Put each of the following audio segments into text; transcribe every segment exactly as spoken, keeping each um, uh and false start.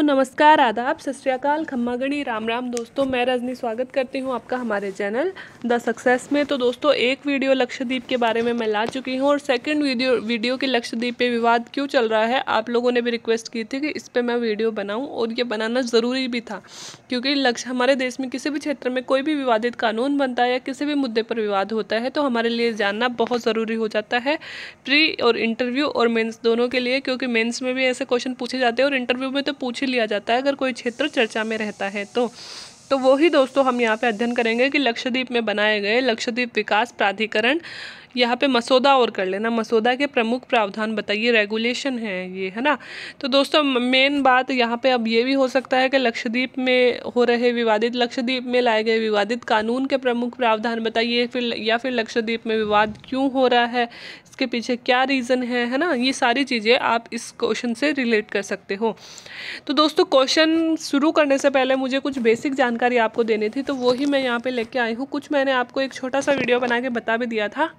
नमस्कार, आदाब, सत श्री अकाल, खम्मा गणी, राम राम दोस्तों। मैं रजनी स्वागत करती हूँ आपका हमारे चैनल द सक्सेस में। तो दोस्तों, एक वीडियो लक्षद्वीप के बारे में मैं ला चुकी हूँ और सेकंड वीडियो वीडियो की लक्षद्वीप पे विवाद क्यों चल रहा है, आप लोगों ने भी रिक्वेस्ट की थी कि इस पर मैं वीडियो बनाऊँ और ये बनाना ज़रूरी भी था, क्योंकि लक्ष्य हमारे देश में किसी भी क्षेत्र में कोई भी विवादित कानून बनता है या किसी भी मुद्दे पर विवाद होता है तो हमारे लिए जानना बहुत ज़रूरी हो जाता है, प्री और इंटरव्यू और मेंस दोनों के लिए, क्योंकि मेंस में भी ऐसे क्वेश्चन पूछे जाते हैं और इंटरव्यू में तो पूछ ही लिया जाता है अगर कोई क्षेत्र चर्चा में रहता है तो तो वही दोस्तों हम यहाँ पे अध्ययन करेंगे कि लक्षद्वीप में बनाए गए लक्षद्वीप विकास प्राधिकरण, यहाँ पे मसौदा और कर लेना, मसौदा के प्रमुख प्रावधान बताइए, रेगुलेशन है ये, है ना। तो दोस्तों मेन बात यहाँ पे अब ये भी हो सकता है कि लक्षद्वीप में हो रहे विवादित लक्षद्वीप में लाए गए विवादित कानून के प्रमुख प्रावधान बताइए, फिर या फिर लक्षद्वीप में विवाद क्यों हो रहा है, इसके पीछे क्या रीज़न है है ना। ये सारी चीज़ें आप इस क्वेश्चन से रिलेट कर सकते हो। तो दोस्तों, क्वेश्चन शुरू करने से पहले मुझे कुछ बेसिक जानकारी आपको देनी थी, तो वही मैं यहाँ पे लेके आई हूँ। कुछ मैंने आपको एक छोटा सा वीडियो बना के बता भी दिया था,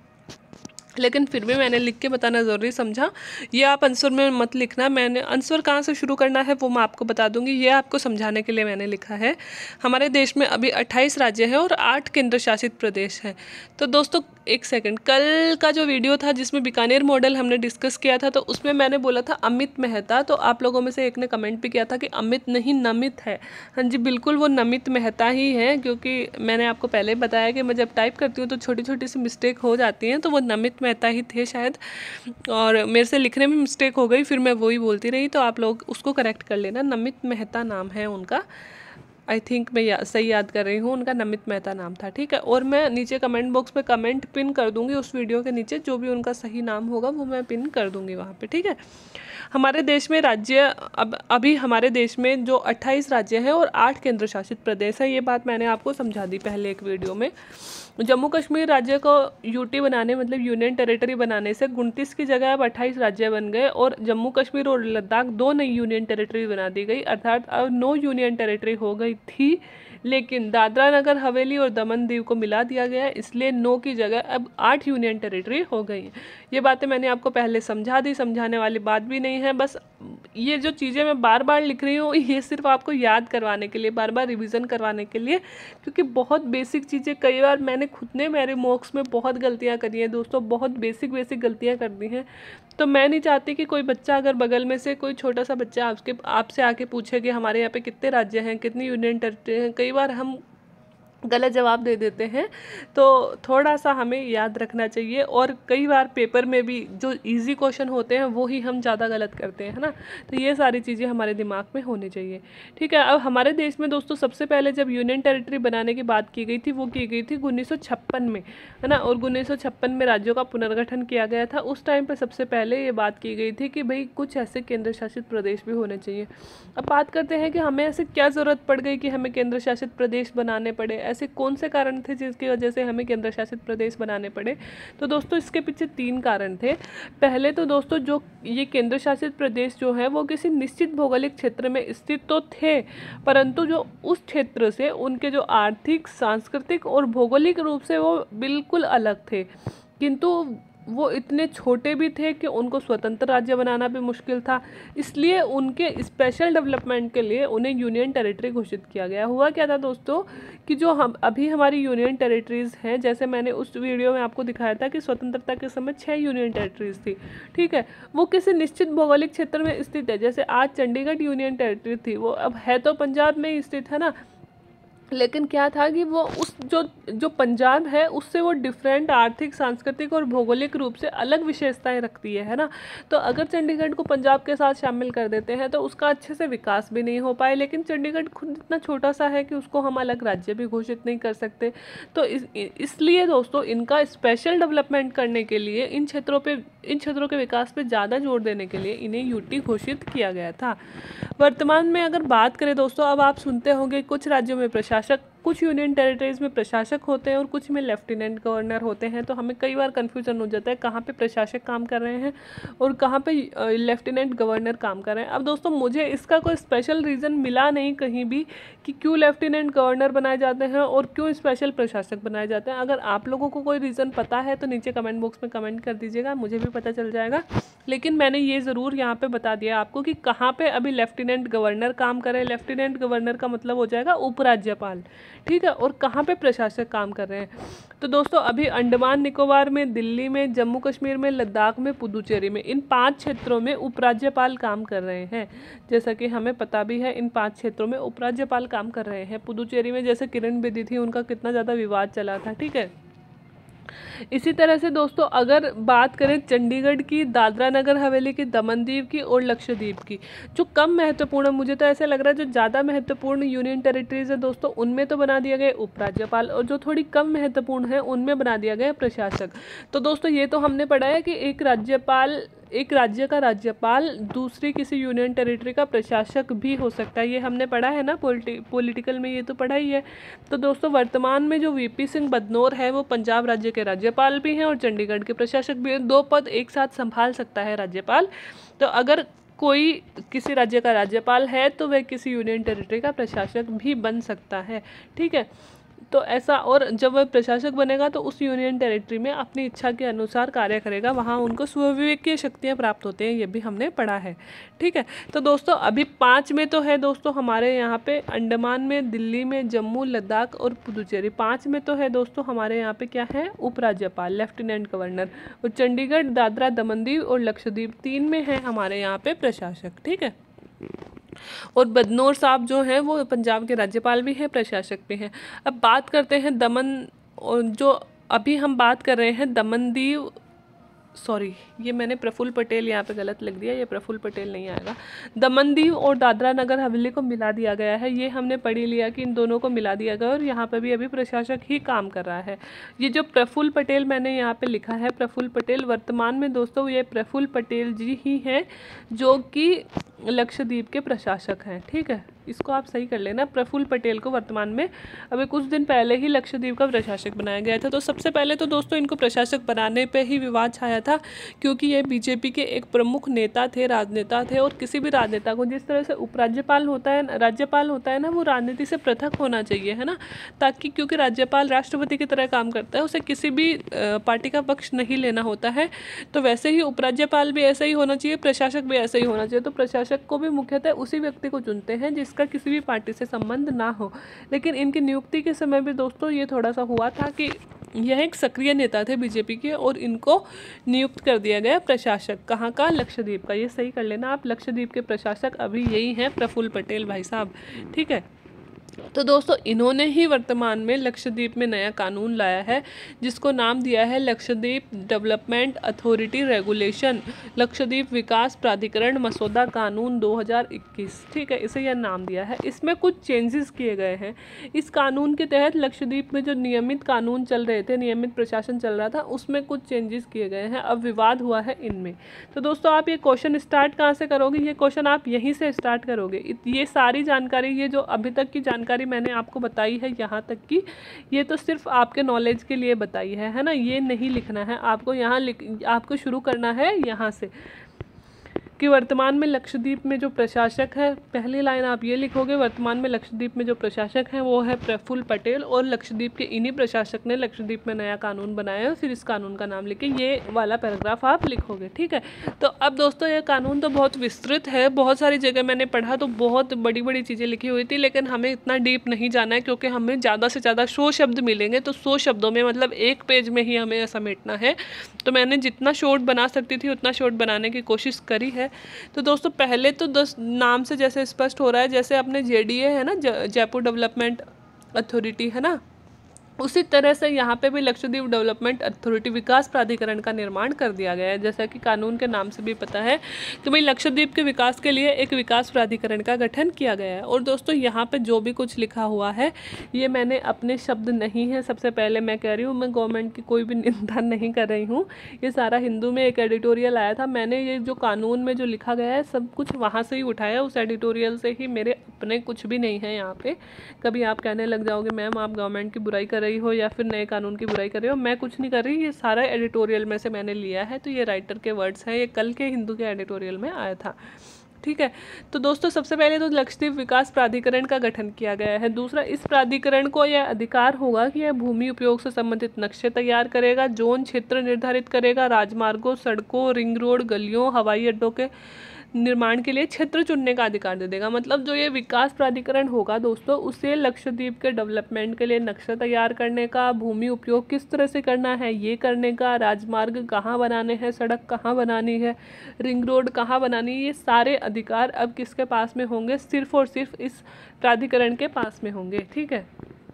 लेकिन फिर भी मैंने लिख के बताना ज़रूरी समझा। ये आप आंसर में मत लिखना, मैंने आंसर कहाँ से शुरू करना है वो मैं आपको बता दूंगी, ये आपको समझाने के लिए मैंने लिखा है। हमारे देश में अभी अट्ठाईस राज्य हैं और आठ केंद्र शासित प्रदेश हैं। तो दोस्तों एक सेकंड, कल का जो वीडियो था जिसमें बीकानेर मॉडल हमने डिस्कस किया था, तो उसमें मैंने बोला था अमित मेहता, तो आप लोगों में से एक ने कमेंट भी किया था कि अमित नहीं नमित है। हाँ जी, बिल्कुल वो नमित मेहता ही है, क्योंकि मैंने आपको पहले ही बताया कि मैं जब टाइप करती हूँ तो छोटी छोटी सी मिस्टेक हो जाती हैं, तो वो नमित मेहता ही थे शायद, और मेरे से लिखने में मिस्टेक हो गई, फिर मैं वही बोलती रही, तो आप लोग उसको करेक्ट कर लेना। नमित मेहता नाम है उनका, आई थिंक मैं या, सही याद कर रही हूँ, उनका नमित मेहता नाम था, ठीक है। और मैं नीचे कमेंट बॉक्स में कमेंट पिन कर दूंगी उस वीडियो के नीचे, जो भी उनका सही नाम होगा वो मैं पिन कर दूंगी वहाँ पे, ठीक है। हमारे देश में राज्य अब अभी हमारे देश में जो अट्ठाईस राज्य हैं और आठ केंद्र शासित प्रदेश हैं, ये बात मैंने आपको समझा दी पहले एक वीडियो में। जम्मू कश्मीर राज्य को यूटी बनाने मतलब यूनियन टेरिटरी बनाने से उनतीस की जगह अब अट्ठाईस राज्य बन गए और जम्मू कश्मीर और लद्दाख दो नई यूनियन टेरिटरी बना दी गई, अर्थात अब नौ यूनियन टेरिटरी हो गई थी, लेकिन दादरा नगर हवेली और दमन दीव को मिला दिया गया, इसलिए नौ की जगह अब आठ यूनियन टेरिटरी हो गई। ये बातें मैंने आपको पहले समझा दी, समझाने वाली बात भी नहीं है, बस ये जो चीज़ें मैं बार बार लिख रही हूँ ये सिर्फ आपको याद करवाने के लिए, बार बार रिवीजन करवाने के लिए, क्योंकि बहुत बेसिक चीज़ें कई बार मैंने खुद ने मेरे मॉक्स में बहुत गलतियाँ करी हैं दोस्तों, बहुत बेसिक बेसिक गलतियाँ कर दी हैं। तो मैं नहीं चाहती कि कोई बच्चा अगर बगल में से कोई छोटा सा बच्चा आपके आपसे आके पूछे कि हमारे यहाँ पे कितने राज्य हैं, कितनी यूनियन टेरिटरी हैं, कई बार हम गलत जवाब दे देते हैं, तो थोड़ा सा हमें याद रखना चाहिए। और कई बार पेपर में भी जो इजी क्वेश्चन होते हैं वो ही हम ज़्यादा गलत करते हैं, है ना। तो ये सारी चीज़ें हमारे दिमाग में होनी चाहिए, ठीक है। अब हमारे देश में दोस्तों सबसे पहले जब यूनियन टेरिटरी बनाने की बात की गई थी वो की गई थी उन्नीस सौ छप्पन में, है ना, और उन्नीस सौ छप्पन में राज्यों का पुनर्गठन किया गया था। उस टाइम पर सबसे पहले ये बात की गई थी कि भाई कुछ ऐसे केंद्र शासित प्रदेश भी होने चाहिए। अब बात करते हैं कि हमें ऐसे क्या ज़रूरत पड़ गई कि हमें केंद्र शासित प्रदेश बनाने पड़े, ऐसे कौन से कारण थे जिसकी वजह से हमें केंद्र शासित प्रदेश बनाने पड़े। तो दोस्तों इसके पीछे तीन कारण थे। पहले तो दोस्तों जो ये केंद्र शासित प्रदेश जो है वो किसी निश्चित भौगोलिक क्षेत्र में स्थित तो थे, परंतु जो उस क्षेत्र से उनके जो आर्थिक, सांस्कृतिक और भौगोलिक रूप से वो बिल्कुल अलग थे, किंतु वो इतने छोटे भी थे कि उनको स्वतंत्र राज्य बनाना भी मुश्किल था, इसलिए उनके स्पेशल डेवलपमेंट के लिए उन्हें यूनियन टेरिटरी घोषित किया गया। हुआ क्या था दोस्तों कि जो हम अभी हमारी यूनियन टेरिटरीज़ हैं, जैसे मैंने उस वीडियो में आपको दिखाया था कि स्वतंत्रता के समय छः यूनियन टेरिटरीज़ थी, ठीक है, वो किसी निश्चित भौगोलिक क्षेत्र में स्थित है। जैसे आज चंडीगढ़ यूनियन टेरिटरी थी, वो अब है तो पंजाब में ही स्थित है ना, लेकिन क्या था कि वो उस जो जो पंजाब है उससे वो डिफरेंट आर्थिक, सांस्कृतिक और भौगोलिक रूप से अलग विशेषताएं रखती है है ना। तो अगर चंडीगढ़ को पंजाब के साथ शामिल कर देते हैं तो उसका अच्छे से विकास भी नहीं हो पाए, लेकिन चंडीगढ़ खुद इतना छोटा सा है कि उसको हम अलग राज्य भी घोषित नहीं कर सकते। तो इस इसलिए दोस्तों इनका स्पेशल डेवलपमेंट करने के लिए, इन क्षेत्रों पर इन क्षेत्रों के विकास पर ज़्यादा जोर देने के लिए इन्हें यूटी घोषित किया गया था। वर्तमान में अगर बात करें दोस्तों, अब आप सुनते होंगे कुछ राज्यों में प्रशासक कुछ यूनियन टेरिटरीज में प्रशासक होते हैं और कुछ में लेफ्टिनेंट गवर्नर होते हैं, तो हमें कई बार कन्फ्यूजन हो जाता है कहाँ पे प्रशासक काम कर रहे हैं और कहाँ पे लेफ्टिनेंट गवर्नर काम कर रहे हैं। अब दोस्तों मुझे इसका कोई स्पेशल रीज़न मिला नहीं कहीं भी कि क्यों लेफ्टिनेंट गवर्नर बनाए जाते हैं और क्यों स्पेशल प्रशासक बनाए जाते हैं। अगर आप लोगों को कोई रीज़न पता है तो नीचे कमेंट बॉक्स में कमेंट कर दीजिएगा, मुझे भी पता चल जाएगा। लेकिन मैंने ये ज़रूर यहाँ पे बता दिया आपको कि कहाँ पे अभी लेफ्टिनेंट गवर्नर काम कर रहे हैं। लेफ्टिनेंट गवर्नर का मतलब हो जाएगा उपराज्यपाल, ठीक है, और कहाँ पे प्रशासक काम कर रहे हैं। तो दोस्तों अभी अंडमान निकोबार में, दिल्ली में, जम्मू कश्मीर में, लद्दाख में, पुदुचेरी में, इन पांच क्षेत्रों में उपराज्यपाल काम कर रहे हैं। जैसा कि हमें पता भी है इन पांच क्षेत्रों में उपराज्यपाल काम कर रहे हैं। पुदुचेरी में जैसे किरण बेदी थी, उनका कितना ज़्यादा विवाद चला था, ठीक है। इसी तरह से दोस्तों अगर बात करें चंडीगढ़ की, दादरा नगर हवेली की, दमनदीव की और लक्षद्वीप की, जो कम महत्वपूर्ण, मुझे तो ऐसा लग रहा है जो ज़्यादा महत्वपूर्ण यूनियन टेरिटरीज है दोस्तों, उनमें तो बना दिया गया उपराज्यपाल, और जो थोड़ी कम महत्वपूर्ण है उनमें बना दिया गया प्रशासक। तो दोस्तों ये तो हमने पढ़ा है कि एक राज्यपाल, एक राज्य का राज्यपाल दूसरी किसी यूनियन टेरिटरी का प्रशासक भी हो सकता है, ये हमने पढ़ा है ना पॉलिटि पॉलिटिकल में, ये तो पढ़ा ही है। तो दोस्तों वर्तमान में जो वीपी सिंह बदनौर है वो पंजाब राज्य के राज्यपाल भी हैं और चंडीगढ़ के प्रशासक भी हैं। दो पद एक साथ संभाल सकता है राज्यपाल। तो अगर कोई किसी राज्य का राज्यपाल है तो वह किसी यूनियन टेरिटरी का प्रशासक भी बन सकता है, ठीक है। तो ऐसा, और जब वह प्रशासक बनेगा तो उस यूनियन टेरिटरी में अपनी इच्छा के अनुसार कार्य करेगा, वहाँ उनको स्वविवेकीय शक्तियाँ प्राप्त होती हैं, ये भी हमने पढ़ा है, ठीक है। तो दोस्तों अभी पाँच में तो है दोस्तों हमारे यहाँ पे अंडमान में, दिल्ली में, जम्मू, लद्दाख और पुदुचेरी, पाँच में तो है दोस्तों हमारे यहाँ पे क्या है, उपराज्यपाल, लेफ्टिनेंट गवर्नर, और चंडीगढ़, दादरा, दमन दीव और लक्षद्वीप तीन में है हमारे यहाँ पे प्रशासक, ठीक है। और बदनौर साहब जो हैं वो पंजाब के राज्यपाल भी हैं, प्रशासक भी हैं। अब बात करते हैं दमन, और जो अभी हम बात कर रहे हैं दमनदीव, सॉरी ये मैंने प्रफुल्ल पटेल यहाँ पे गलत लिख दिया, ये प्रफुल्ल पटेल नहीं आएगा। दमनदीव और दादरा नगर हवेली को मिला दिया गया है, ये हमने पढ़ ही लिया कि इन दोनों को मिला दिया गया और यहाँ पे भी अभी प्रशासक ही काम कर रहा है। ये जो प्रफुल्ल पटेल मैंने यहाँ पे लिखा है, प्रफुल्ल पटेल, वर्तमान में दोस्तों ये प्रफुल्ल पटेल जी ही हैं जो कि लक्षद्वीप के प्रशासक हैं, ठीक है, इसको आप सही कर लेना। प्रफुल्ल पटेल को वर्तमान में अभी कुछ दिन पहले ही लक्षद्वीप का प्रशासक बनाया गया था। तो सबसे पहले तो दोस्तों इनको प्रशासक बनाने पे ही विवाद छाया था, क्योंकि ये बीजेपी के एक प्रमुख नेता थे, राजनेता थे, और किसी भी राजनेता को जिस तरह से उपराज्यपाल होता है, राज्यपाल होता है ना, वो राजनीति से पृथक होना चाहिए, है ना, ताकि, क्योंकि राज्यपाल राष्ट्रपति की तरह काम करता है, उसे किसी भी पार्टी का पक्ष नहीं लेना होता है। तो वैसे ही उपराज्यपाल भी ऐसा ही होना चाहिए, प्रशासक भी ऐसा ही होना चाहिए। तो प्रशासक को भी मुख्यतः उसी व्यक्ति को चुनते हैं जिसका किसी भी पार्टी से संबंध ना हो। लेकिन इनकी नियुक्ति के समय भी दोस्तों ये थोड़ा सा हुआ था कि यह एक सक्रिय नेता थे बीजेपी के और इनको नियुक्त कर दिया गया प्रशासक, कहाँ का, लक्षद्वीप का। ये सही कर लेना आप, लक्षद्वीप के प्रशासक अभी यही हैं प्रफुल्ल पटेल भाई साहब, ठीक है। तो दोस्तों इन्होंने ही वर्तमान में लक्षद्वीप में नया कानून लाया है जिसको नाम दिया है Lakshadweep development authority regulation, Lakshadweep विकास प्राधिकरण मसौदा कानून दो हज़ार इक्कीस, ठीक है, इसे यह नाम दिया है। इसमें कुछ चेंजेस किए गए हैं। इस कानून के तहत लक्षद्वीप में जो नियमित कानून चल रहे थे, नियमित प्रशासन चल रहा था, उसमें कुछ चेंजेस किए गए हैं। अब विवाद हुआ है इनमें। तो दोस्तों आप ये क्वेश्चन स्टार्ट कहाँ से करोगे, ये क्वेश्चन आप यहीं से स्टार्ट करोगे। ये सारी जानकारी, ये जो अभी तक की जानकारी मैंने आपको बताई है यहाँ तक की, ये तो सिर्फ आपके नॉलेज के लिए बताई है है ना, ये नहीं लिखना है आपको, यहाँ लिख आपको शुरू करना है यहाँ से कि वर्तमान में लक्षद्वीप में जो प्रशासक है, पहली लाइन आप ये लिखोगे, वर्तमान में लक्षद्वीप में जो प्रशासक हैं वो है प्रफुल्ल पटेल, और लक्षद्वीप के इन्हीं प्रशासक ने लक्षद्वीप में नया कानून बनाया है। फिर इस कानून का नाम लिखे, ये वाला पैराग्राफ आप लिखोगे, ठीक है। तो अब दोस्तों ये कानून तो बहुत विस्तृत है, बहुत सारी जगह मैंने पढ़ा तो बहुत बड़ी बड़ी चीज़ें लिखी हुई थी, लेकिन हमें इतना डीप नहीं जाना है क्योंकि हमें ज़्यादा से ज़्यादा सौ शब्द मिलेंगे। तो सौ शब्दों में मतलब एक पेज में ही हमें समेटना है। तो मैंने जितना शॉर्ट बना सकती थी उतना शॉर्ट बनाने की कोशिश करी है। तो दोस्तों पहले तो दस नाम से जैसे स्पष्ट हो रहा है, जैसे अपने जेडीए है ना, जयपुर डेवलपमेंट अथॉरिटी है ना, उसी तरह से यहाँ पे भी लक्षद्वीप डेवलपमेंट अथॉरिटी विकास प्राधिकरण का निर्माण कर दिया गया है। जैसा कि कानून के नाम से भी पता है कि भाई लक्षद्वीप के विकास के लिए एक विकास प्राधिकरण का गठन किया गया है। और दोस्तों यहाँ पे जो भी कुछ लिखा हुआ है ये मैंने अपने शब्द नहीं है, सबसे पहले मैं कह रही हूँ, मैं गवर्नमेंट की कोई भी निंदा नहीं कर रही हूँ। ये सारा हिंदू में एक एडिटोरियल आया था, मैंने ये जो कानून में जो लिखा गया है सब कुछ वहाँ से ही उठाया, उस एडिटोरियल से ही, मेरे अपने कुछ भी नहीं है यहाँ पे। कभी आप कहने लग जाओगे मैम आप गवर्नमेंट की बुराई कर रही हो या फिर नए कानून की बुराई कर रही हो, मैं कुछ नहीं कर रही, ये सारा एडिटोरियल में से मैंने लिया है। तो ये राइटर के वर्ड्स हैं, ये कल के हिंदू के एडिटोरियल में आया था, ठीक है। तो दोस्तों सबसे पहले तो लक्षद्वीप विकास प्राधिकरण का गठन किया गया है। दूसरा, इस प्राधिकरण को यह अधिकार होगा कि यह भूमि उपयोग से संबंधित नक्शे तैयार करेगा, जोन क्षेत्र निर्धारित करेगा, राजमार्गों, सड़कों, रिंग रोड, गलियों, हवाई अड्डों के निर्माण के लिए क्षेत्र चुनने का अधिकार दे देगा। मतलब जो ये विकास प्राधिकरण होगा दोस्तों, उसे लक्षद्वीप के डेवलपमेंट के लिए नक्शा तैयार करने का, भूमि उपयोग किस तरह से करना है ये करने का, राजमार्ग कहाँ बनाने हैं, सड़क कहाँ बनानी है, रिंग रोड कहाँ बनानी है, ये सारे अधिकार अब किसके पास में होंगे, सिर्फ और सिर्फ इस प्राधिकरण के पास में होंगे, ठीक है।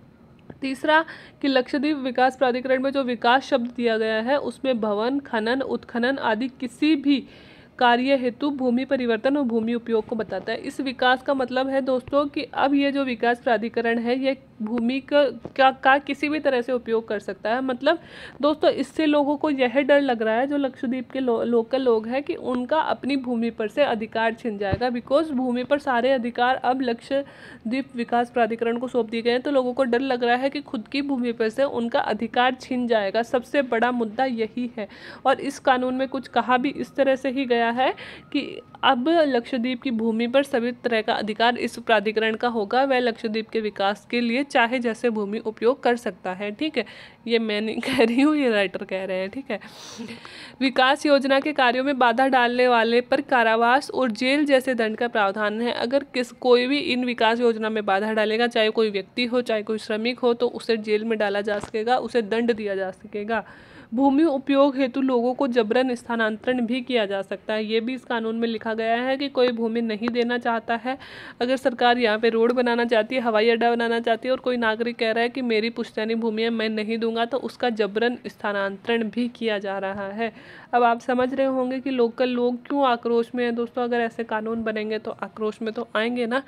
तीसरा कि लक्षद्वीप विकास प्राधिकरण में जो विकास शब्द दिया गया है उसमें भवन, खनन, उत्खनन आदि किसी भी कार्य हेतु भूमि परिवर्तन और भूमि उपयोग को बताता है। इस विकास का मतलब है दोस्तों कि अब ये जो विकास प्राधिकरण है ये भूमि का, का का किसी भी तरह से उपयोग कर सकता है। मतलब दोस्तों इससे लोगों को यह डर लग रहा है, जो लक्षद्वीप के लो, लोकल लोग हैं, कि उनका अपनी भूमि पर से अधिकार छिन जाएगा। बिकॉज भूमि पर सारे अधिकार अब लक्षद्वीप विकास प्राधिकरण को सौंप दिए गए हैं, तो लोगों को डर लग रहा है कि खुद की भूमि पर से उनका अधिकार छिन जाएगा। सबसे बड़ा मुद्दा यही है। और इस कानून में कुछ कहा भी इस तरह से ही गया है कि अब लक्षद्वीप की भूमि पर सभी तरह का अधिकार इस प्राधिकरण का होगा, वह लक्षद्वीप के विकास के लिए चाहे जैसे भूमि उपयोग कर सकता है, ठीक है। ये मैं नहीं कह रही हूँ, ये राइटर कह रहे हैं, ठीक है। विकास योजना के कार्यों में बाधा डालने वाले पर कारावास और जेल जैसे दंड का प्रावधान है। अगर किस कोई भी इन विकास योजना में बाधा डालेगा, चाहे कोई व्यक्ति हो चाहे कोई श्रमिक हो, तो उसे जेल में डाला जा सकेगा, उसे दंड दिया जा सकेगा। भूमि उपयोग हेतु लोगों को जबरन स्थानांतरण भी किया जा सकता है। ये भी इस कानून में लिखा गया है कि कोई भूमि नहीं देना चाहता है, अगर सरकार यहाँ पे रोड बनाना चाहती है, हवाई अड्डा बनाना चाहती है और कोई नागरिक कह रहा है कि मेरी पुश्तैनी भूमि है मैं नहीं दूंगा, तो उसका जबरन स्थानांतरण भी किया जा रहा है। अब आप समझ रहे होंगे कि लोकल लोग क्यों आक्रोश में हैं दोस्तों। अगर ऐसे कानून बनेंगे तो आक्रोश में तो आएंगे ना।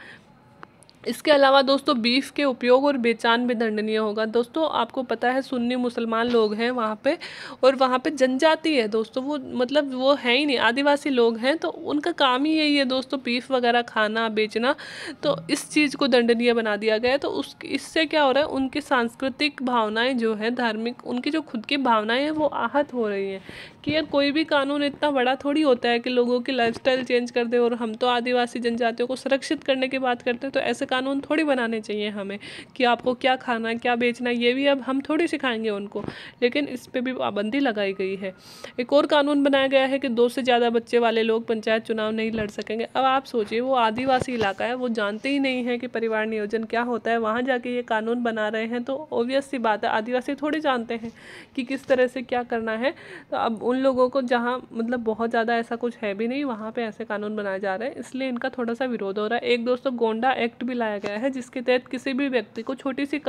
इसके अलावा दोस्तों बीफ के उपयोग और बेचान भी दंडनीय होगा। दोस्तों आपको पता है सुन्नी मुसलमान लोग हैं वहाँ पे, और वहाँ पे जनजाति है दोस्तों, वो मतलब वो है ही नहीं, आदिवासी लोग हैं, तो उनका काम ही यही है दोस्तों बीफ वगैरह खाना बेचना। तो इस चीज़ को दंडनीय बना दिया गया है। तो उस इससे क्या हो रहा है, उनकी सांस्कृतिक भावनाएँ जो है, धार्मिक उनकी जो खुद की भावनाएँ हैं वो आहत हो रही हैं कि यार कोई भी कानून इतना बड़ा थोड़ी होता है कि लोगों की लाइफस्टाइल चेंज कर दे। और हम तो आदिवासी जनजातियों को सुरक्षित करने की बात करते हैं, तो ऐसे कानून थोड़ी बनाने चाहिए हमें कि आपको क्या खाना है क्या बेचना है, ये भी अब हम थोड़ी सिखाएंगे उनको। लेकिन इस पे भी पाबंदी लगाई गई है। एक और कानून बनाया गया है कि दो से ज़्यादा बच्चे वाले लोग पंचायत चुनाव नहीं लड़ सकेंगे। अब आप सोचिए वो आदिवासी इलाका है, वो जानते ही नहीं है कि परिवार नियोजन क्या होता है, वहाँ जाके ये कानून बना रहे हैं, तो ऑब्वियस सी बात है आदिवासी थोड़ी जानते हैं कि किस तरह से क्या करना है। तो अब उन लोगों को जहाँ मतलब बहुत ज़्यादा ऐसा कुछ है भी नहीं, वहाँ पे ऐसे कानून बनाए जा रहे हैं, इसलिए इनका थोड़ा सा विरोध हो रहा है। एक दोस्तों गोंडा एक्ट भी लाया गया है, जिसके तहत किसी भी व्यक्ति को छोटी सी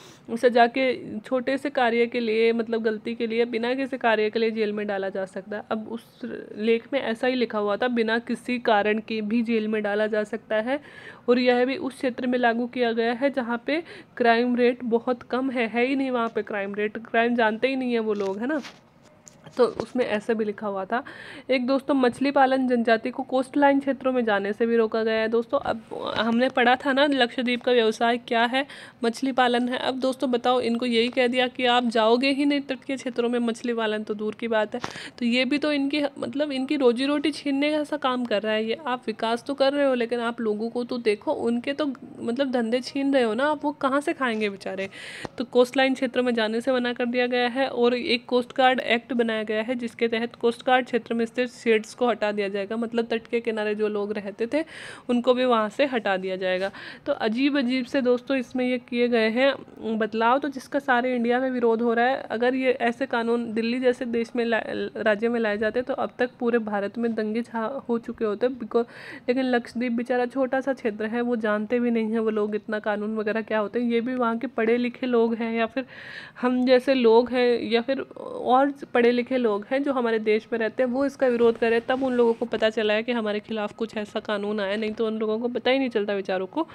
सजा के छोटे से कार्य के लिए मतलब गलती के लिए बिना किसी कार्य के लिए जेल में डाला जा सकता है। अब उस लेख में ऐसा ही लिखा हुआ था, बिना किसी कारण के भी जेल में डाला जा सकता है। और यह भी उस क्षेत्र में लागू किया गया है जहाँ पे क्राइम रेट बहुत कम है, है ही नहीं वहाँ पे क्राइम रेट, क्राइम जानते ही नहीं है वो लोग, है ना। तो उसमें ऐसे भी लिखा हुआ था। एक दोस्तों मछली पालन जनजाति को कोस्ट लाइन क्षेत्रों में जाने से भी रोका गया है। दोस्तों अब हमने पढ़ा था ना लक्षद्वीप का व्यवसाय क्या है, मछली पालन है। अब दोस्तों बताओ इनको यही कह दिया कि आप जाओगे ही नहीं तट के क्षेत्रों में, मछली पालन तो दूर की बात है। तो ये भी तो इनकी मतलब इनकी रोजी रोटी छीनने का ऐसा काम कर रहा है ये। आप विकास तो कर रहे हो लेकिन आप लोगों को तो देखो, उनके तो मतलब धंधे छीन रहे हो ना आप, वो कहाँ से खाएंगे बेचारे। तो कोस्ट लाइन क्षेत्र में जाने से मना कर दिया गया है। और एक कोस्ट गार्ड एक्ट बनाया बनाया गया है, जिसके तहत कोस्ट गार्ड क्षेत्र में स्थित शेड्स को हटा दिया जाएगा। मतलब तट के किनारे जो लोग रहते थे उनको भी वहाँ से हटा दिया जाएगा। तो अजीब अजीब से दोस्तों इसमें ये किए गए हैं बदलाव, तो जिसका सारे इंडिया में विरोध हो रहा है। अगर ये ऐसे कानून दिल्ली जैसे देश में राज्य में लाए जाते तो अब तक पूरे भारत में दंगे छा हो चुके होते। बिकॉज लेकिन लक्षद्वीप बेचारा छोटा सा क्षेत्र है, वो जानते भी नहीं हैं वो लोग इतना कानून वगैरह क्या होते हैं। ये भी वहाँ के पढ़े लिखे लोग हैं या फिर हम जैसे लोग हैं या फिर और पढ़े लिखे लोग हैं जो हमारे देश में रहते हैं, वो इसका विरोध करें, तब उन लोगों को पता चला है कि हमारे खिलाफ कुछ ऐसा कानून आया, नहीं तो उन लोगों को पता ही नहीं चलता बेचारों को।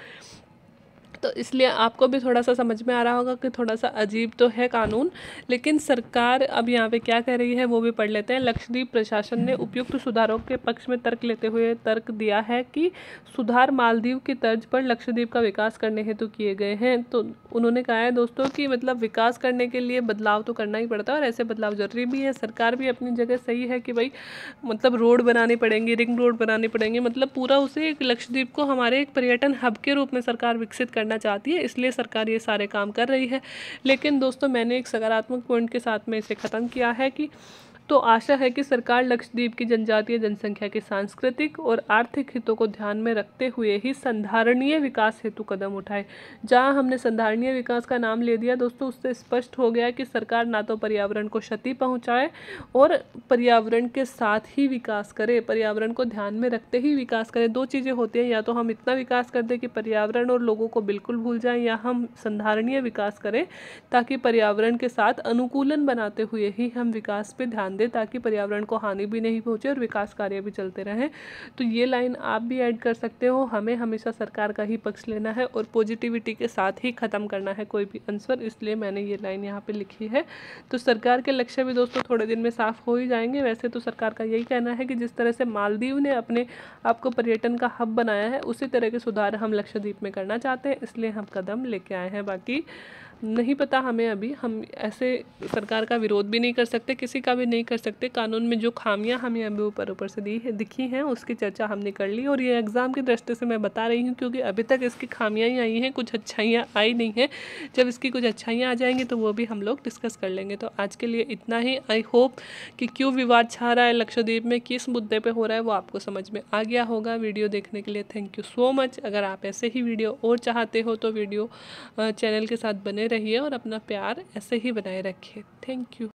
तो इसलिए आपको भी थोड़ा सा समझ में आ रहा होगा कि थोड़ा सा अजीब तो है कानून। लेकिन सरकार अब यहाँ पे क्या कह रही है वो भी पढ़ लेते हैं। लक्षद्वीप प्रशासन ने उपयुक्त सुधारों के पक्ष में तर्क लेते हुए तर्क दिया है कि सुधार मालदीव की तर्ज पर लक्षद्वीप का विकास करने हेतु किए गए हैं। तो उन्होंने कहा है दोस्तों कि मतलब विकास करने के लिए बदलाव तो करना ही पड़ता है और ऐसे बदलाव जरूरी भी है। सरकार भी अपनी जगह सही है कि भाई मतलब रोड बनानी पड़ेंगी, रिंग रोड बनानी पड़ेंगी, मतलब पूरा उसे एक लक्षद्वीप को हमारे एक पर्यटन हब के रूप में सरकार विकसित करना चाहती है, इसलिए सरकार ये सारे काम कर रही है। लेकिन दोस्तों मैंने एक सकारात्मक पॉइंट के साथ में इसे ख़त्म किया है कि तो आशा है कि सरकार लक्षद्वीप की जनजातीय जनसंख्या के सांस्कृतिक और आर्थिक हितों को ध्यान में रखते हुए ही संधारणीय विकास हेतु कदम उठाए। जहां हमने संधारणीय विकास का नाम ले दिया दोस्तों, उससे स्पष्ट हो गया कि सरकार ना तो पर्यावरण को क्षति पहुंचाए और पर्यावरण के साथ ही विकास करे, पर्यावरण को ध्यान में रखते ही विकास करे। दो चीज़ें होती हैं, या तो हम इतना विकास कर दें कि पर्यावरण और लोगों को बिल्कुल भूल जाएं, या हम संधारणीय विकास करें ताकि पर्यावरण के साथ अनुकूलन बनाते हुए ही हम विकास पे ध्यान दें, ताकि पर्यावरण को हानि भी नहीं पहुंचे और विकास कार्य भी चलते रहें। तो ये लाइन आप भी ऐड कर सकते हो। हमें हमेशा सरकार का ही पक्ष लेना है और पॉजिटिविटी के साथ ही ख़त्म करना है कोई भी आंसर, इसलिए मैंने ये लाइन यहाँ पे लिखी है। तो सरकार के लक्ष्य भी दोस्तों थोड़े दिन में साफ हो ही जाएंगे। वैसे तो सरकार का यही कहना है कि जिस तरह से मालदीव ने अपने आप को पर्यटन का हब बनाया है, उसी तरह के सुधार हम लक्षद्वीप में करना चाहते हैं, इसलिए हम कदम लेके आए हैं। बाकी नहीं पता हमें, अभी हम ऐसे सरकार का विरोध भी नहीं कर सकते, किसी का भी नहीं कर सकते। कानून में जो खामियां हमें अभी ऊपर ऊपर से दी है दिखी हैं उसकी चर्चा हमने कर ली, और ये एग्ज़ाम की दृष्टि से मैं बता रही हूँ क्योंकि अभी तक इसकी खामियां ही आई हैं, कुछ अच्छाइयाँ आई नहीं हैं। जब इसकी कुछ अच्छाइयाँ आ जाएंगी तो वो भी हम लोग डिस्कस कर लेंगे। तो आज के लिए इतना ही। आई होप कि क्यों विवाद छा रहा है लक्षद्वीप में, किस मुद्दे पर हो रहा है, वो आपको समझ में आ गया होगा। वीडियो देखने के लिए थैंक यू सो मच। अगर आप ऐसे ही वीडियो और चाहते हो तो वीडियो चैनल के साथ बने रहिए और अपना प्यार ऐसे ही बनाए रखिए। Thank you.